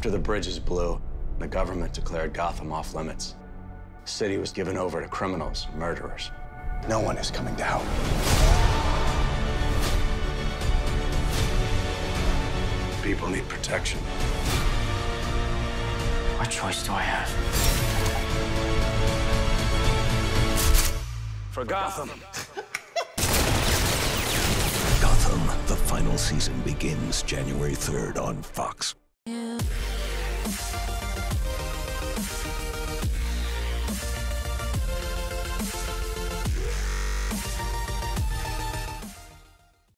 After the bridges blew, the government declared Gotham off limits. The city was given over to criminals, murderers. No one is coming to help. People need protection. What choice do I have? For Gotham. Gotham, the final season begins January 3rd on Fox.